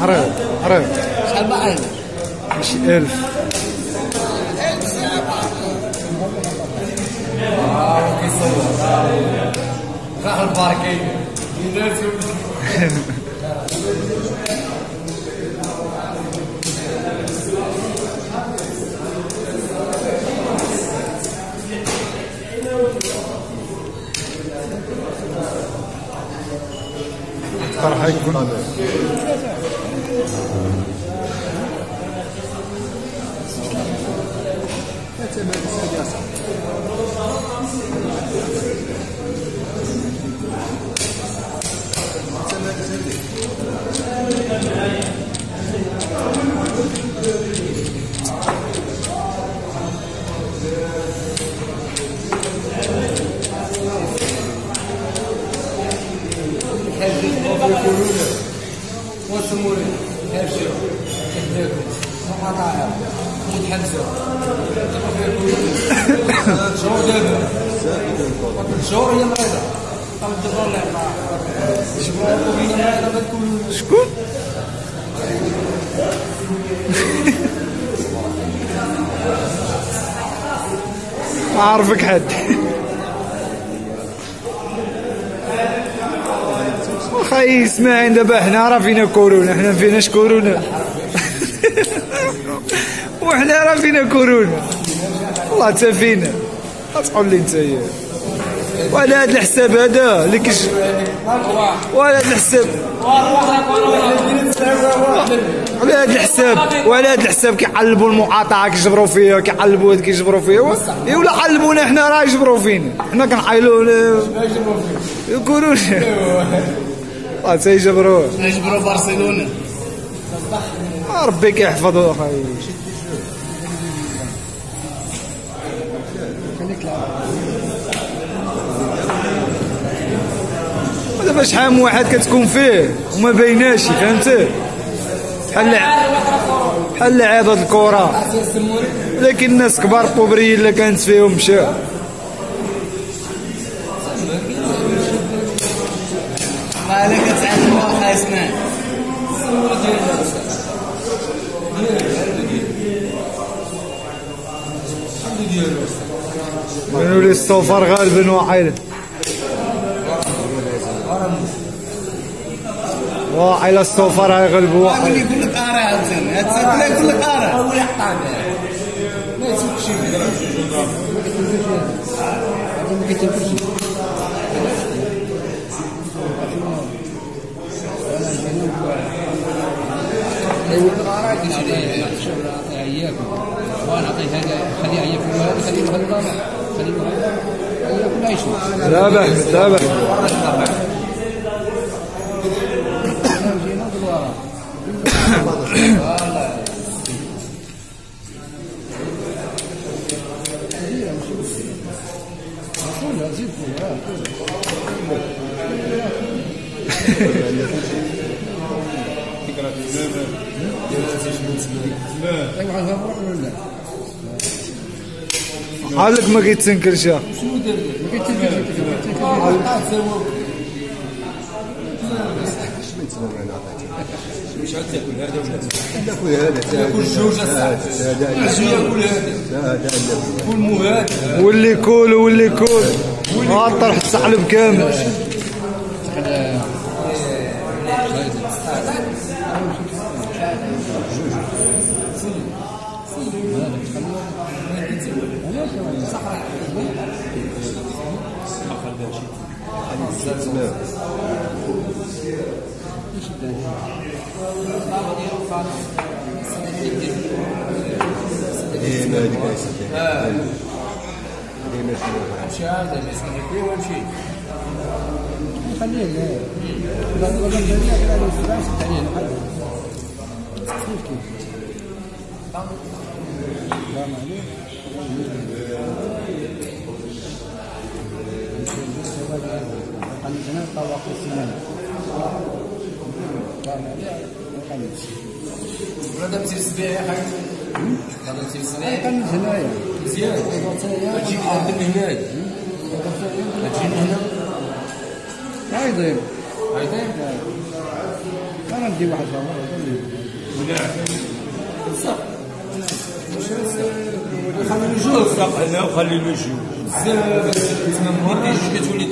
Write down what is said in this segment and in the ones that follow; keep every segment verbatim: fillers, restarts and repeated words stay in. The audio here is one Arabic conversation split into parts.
عريض عريض. شحال باقي؟ ماشي ألف. اه كيصور راح الباركين راح يكون وسموري هاشي كذاكم مقاطعة متحمسة شهور دابا شهور هي مريضة قبل الدكتور لا شكون؟ ما عارفك حد. واخا يسمع دابا حنا راه فينا كورونا، حنا فيناش كورونا. وحنا راه فينا كورونا والله حتى فينا. غتقول لي نتايا وعلى هاد الحساب هذا اللي كيش وعلى هاد الحساب على هاد الحساب وعلى هاد الحساب كيعلبوا المقاطعه كيجبروا فيها كيعلبوا هاد كيجبروا فيها ولا علبونا حنا راه يجبروا فينا حنا كنحايلوا كورونا الله تيجبروه يجبروا برشلونه ربي كيحفظو اخاي. دابا شحال من واحد كتكون فيه وما بايناش فهمتي بحال بحال لعابه الكره لكن الناس كبار بوبريين اللي كانت فيهم مشاو. مالك كتعلم واخا اسمع بانوا لي الصوفر غالبا واعيل واعيل الصوفر غيغلبوا واحد. اللي يقول لك اراه عاوتاني هذا يقول لك اراه هو اللي حطها ما يسوقش ما كيتركش الاراه كيجي عياك وانا عطيه هذا خليه عياك وهذا خليه هذا خليه هذا كل شيء لا بحث لا بحث عقلك ما كيتسنكرش ما مش عاد تاكل هذا ولا هذا تاكل جوج هذا ياكل هذا كل مهاد واللي كول واللي كول طرح الثعلب كامل. ايه ما هذيك هي اه ماشي ماشي هذا اللي اسمه فيه وامشي خليه لا لا ولا الدنيا كده لو سباس عليه لحد كيف كيف لا معلوم عندنا طواق السنان لا معلوم ولا تمشي السبيع يا حاج هذا تمشي السبيع كان هنايا مزيان تجي عند هنايا تجي هنا هاي ضيب هاي ضيب انا ندي واحد خلي الجوج هنا وخلي له جوج بزاف تسمى مرة جوج كتولي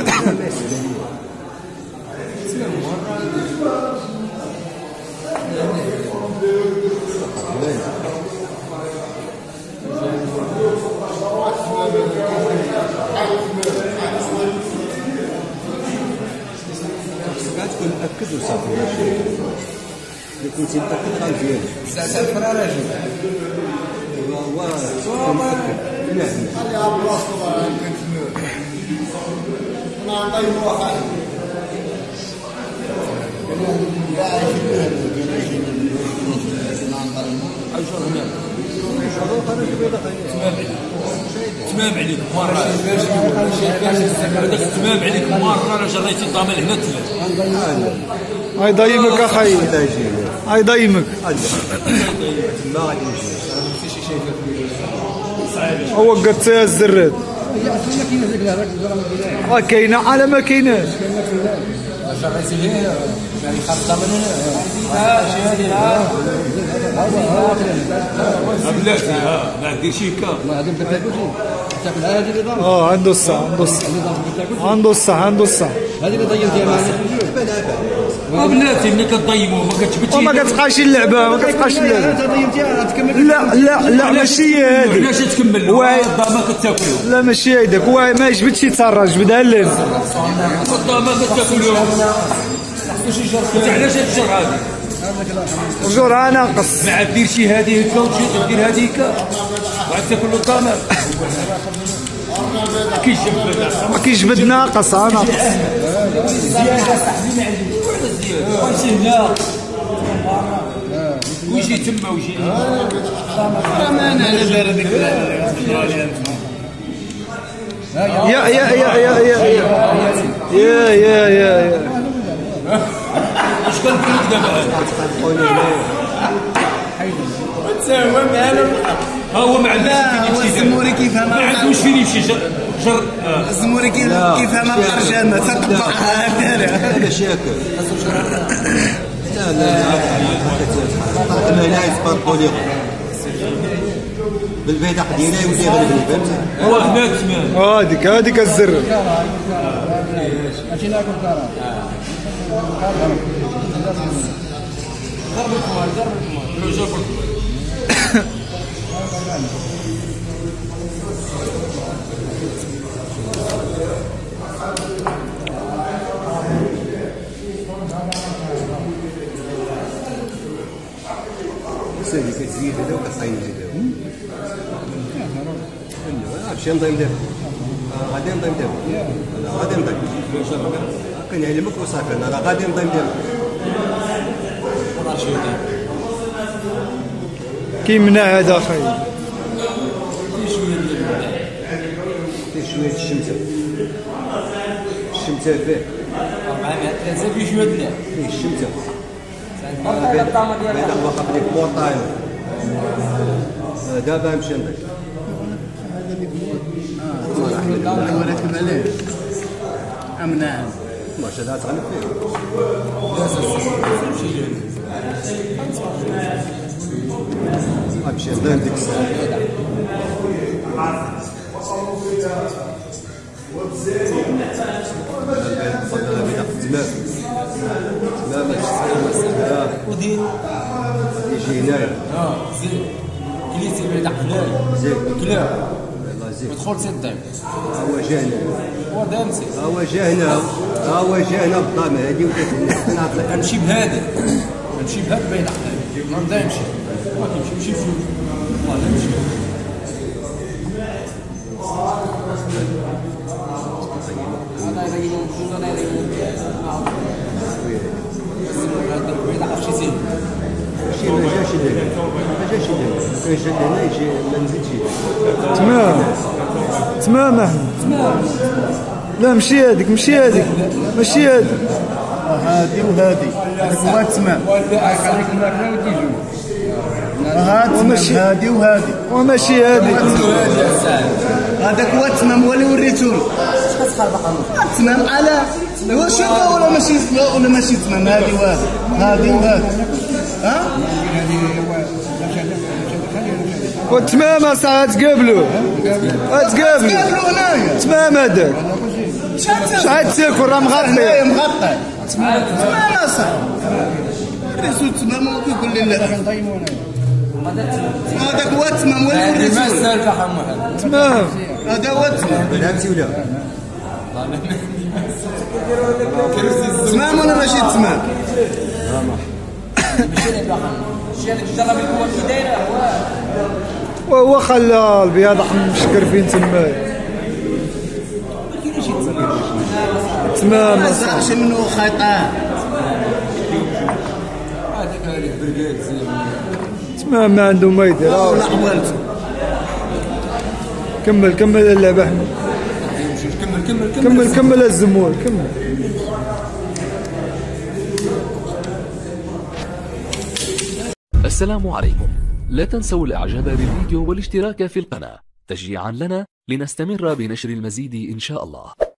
تكون مأكد وصافي إذا كنتي متأكد غادير ساعة الفرا راجل هو تكون متأكد نعم خليها بلاصتو انا نضيف واحد تمام عليك مرة هذاك تمام عليك مرة راه جريتي الضامن هنا ثلاث هاي ضيمك اخي هاي ضيمك ما غادي يجي هو قد الزراد اه كاينه على ما كايناش جريتي هنا يعني خاف الضامن هنا ها شي هذه بلاتي ها ما دير شي كا ما هذا ما تاكلش تاكل هذه اللي ضرب اه عنده الصح عنده الصح عنده الصح عنده الصح هذه اللي ضيمتيها معنا اه بلاتي ملي كضيمو ما كتجبدش وما كتبقاش اللعبه ما كتبقاش اللعبه انت ضيمتيها تكمل لا لا لا ماشي هي هذه علاش تكمل واي الضامن كتاكلو لا ماشي هيداك هو ما يجبدش يتسرج جبدها لنا الضامن كتاكلو خصو شي جرس انت علاش هاد الجر هادي جرعه ناقص ما دير شي هذه هكا وتجي دير هذه هكا وعاد تاكل له الضامن كيجبد ما كيجبد ناقص ها ناقص ويجي هنا ويجي تما ويجي هنا انا على دار هذيك يا يا يا يا يا يا يا يا يا اش كنقول لك دابا تساوى معنا ها هو ما عندوش هو الزموري كيفهم ما عندوش فين يمشي جر جر الزموري كيفهم القرجانه تقطعها دارها هذا شاكر لا لا لا لا يسبرقوا لي بالبيضاق ديالها يولي غير بالبنت هو هناك تمام هذيك هذيك الزر ماشي ناكل كرا ضرب الكمال ضرب الكمال لو جاب الكمال سالي كتزيد هذا وكتصاين هذا ماشي نضيم دابا غادي نضيم دابا غادي نضيم كنعلمك وصافي انا راه غادي نضيم دابا كيمنع هذا اخي فيه شويه الشمسه الشمسه فيه أربعمائة ثلاثة في شوية لا فيه الشمسه بيضاق واخا بديك بورطايل دابا نمشي نضيم وركب عليه ام نعم واش هذا تغلب فيه غنمشي نضيم ديك الساعه بيضاق التمام تمام ودي يجي هنايا اه زين كليتي بعيد هنايا زين كلا الله زين دخل سي الضيم هو جا هنا هو دامسي هو جا هنا هو جا هنا بالضامن هادي وكتنعطي غنمشي بهذا غنمشي بهذا بعيد هنايا ما نبدا نمشي ما كيمشي نمشي بجوج والله نمشي انا يريدون بجوج انا يريدون هذا بعيد عرفتي زين ماشي ما جاش لهنا ما جاش لهنا كان جا لهنا يجي ما نزيدش تمام تمام احمد لا مشي هذيك مشي هذيك ماشي هذيك هادي وهادي هذاك هو تمام هذيك الماكله وتيجي هاد وماشي- هادي وهادي وماشي هذيك هذاك هو التمام هو اللي وريتوني تمام على هو شوفها ولا ماشي ولا ماشي تمام هذه وهذه هذه وهذه ها وتمام اصاحبي تقابلوا تقابلوا قابلوا هنايا تمام هذاك شحال تاكل راه مغطي هنايا مغطى تمام اصاحبي الرسول تمام وكيقول لي لا هذاك هو التمام ولا الرسول تمام هذا هو التمام فهمتي ولا؟ تمام ولا ماشي تمام؟ وهو خلى البياض مشكر فين تما تمام ما صارش منه خطا تمام ما عنده ما يدير ولا حوالته كمل كمل اللعبة احمد كمل كمل كمل كمل الزمور كمل. السلام عليكم. لا تنسوا الاعجاب بالفيديو والاشتراك في القناة تشجيعا لنا لنستمر بنشر المزيد ان شاء الله.